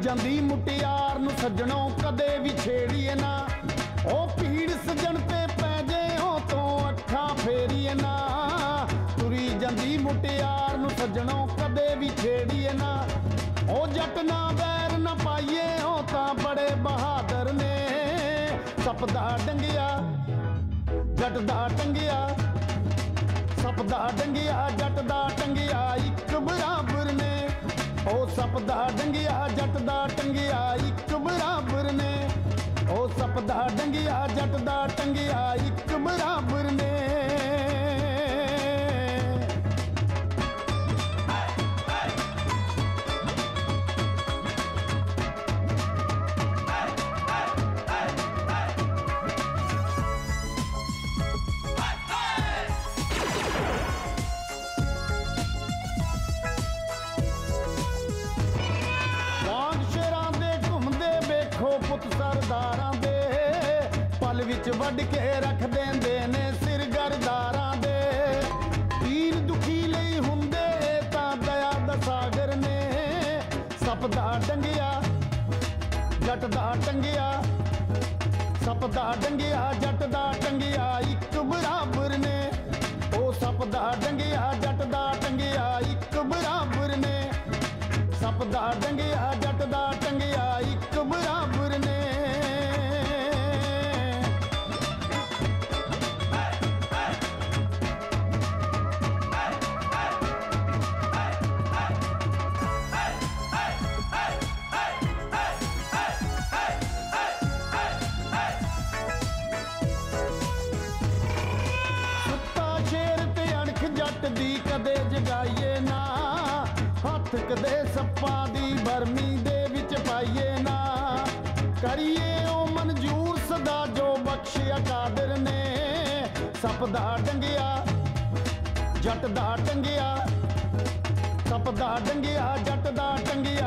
ਜਾਂਦੀ ਮੁਟਿਆਰ ਨੂੰ ਸੱਜਣੋਂ ਕਦੇ ਵੀ ਛੇੜੀਏ ਨਾ। ਉਹ ਭੀੜ ਸੱਜਣ ਤੇ ਪੈ ਜੇ ਉਹ ਤੋਂ ਅੱਖਾਂ ਫੇਰੀਏ ਨਾ। ਤੁਰੀ ਜਾਂਦੀ ਮੁਟਿਆਰ ਨੂੰ ਸੱਜਣੋਂ ਕਦੇ ਵੀ ਛੇੜੀਏ ਨਾ। ਉਹ ਜੱਟ ਨਾ ਵੈਰ ਨਾ ਪਾਈਏ ਉਹ ਤਾਂ ਬੜੇ ਬਹਾਦਰ ਨੇ। ਸੱਪ ਦਾ ਡੰਗਿਆ ਜੱਟ ਦਾ ਟੰਗਿਆ, ਸੱਪ ਦਾ ਡੰਗਿਆ ਜੱਟ ਦਾ ਟੰਗਿਆ ਇੱਕ ਬਰਾਬਰ ਨੇ। ਉਹ ਸੱਪ ਦਾ ਡੰਗਿਆ ਜੱਟ ਦਾ ਟੰਗਿਆ ਇੱਕ ਬਰਾਬਰ ਨੇ। ਉਹ ਸੱਪ ਦਾ ਡੰਗਿਆ ਜੱਟ ਦਾ ਟੰਗਿਆ ਇੱਕ ਬਰਾਬਰ ਨੇ। ਪੁੱਤ ਸਰਦਾਰਾਂ ਦੇ ਪਲ ਵਿੱਚ ਵੱਢ ਕੇ ਰੱਖ ਦਿੰਦੇ ਨੇ ਸਿਰ ਗਰਦਾਰਾਂ ਦੇ। ਪੀਰ ਦੁਖੀ ਲਈ ਹੁੰਦੇ ਤਾਂ ਦਇਆ ਦਾ ਸਾਗਰ ਨੇ। ਸੱਪ ਦਾ ਡੰਗਿਆ ਜੱਟ ਦਾ ਟੰਗਿਆ, ਸੱਪ ਦਾ ਡੰਗਿਆ ਜੱਟ ਦਾ ਟੰਗਿਆ ਇੱਕ ਬਰਾਬਰ ਨੇ। ਉਹ ਸੱਪ ਦਾ ਡੰਗਿਆ ਜੱਟ ਦਾ ਟੰਗਿਆ ਇੱਕ ਬਰਾਬਰ ਨੇ। ਸੱਪ ਦਾ ਡੰਗਿਆ ਜੱਟ ਦਾ ਟੰਗਿਆ ਇੱਕ ਬਰਾਬਰ ਨੇ। ਸੁੱਤਾ ਸ਼ੇਰ ਤੇ ਅਣਖ ਜੱਟ ਦੀ ਕਦੇ ਜਗਾਈਏ ਨਾ। ਹੱਥ ਕਦੇ ਸੱਪਾਂ ਦੀ ਬਰਮੀ ਦੇ ਵਿੱਚ ਪਾਈਏ ਨਾ। ਕਰੀਏ ਉਹ ਮਨਜ਼ੂਰ ਸਦਾ ਜੋ ਬਖਸ਼ਿਆ ਕਾਦਰ ਨੇ। ਸੱਪ ਦਾ ਡੰਗਿਆ ਜੱਟ ਦਾ ਟੰਗਿਆ, ਸੱਪ ਦਾ ਡੰਗਿਆ ਜੱਟ ਦਾ ਟੰਗਿਆ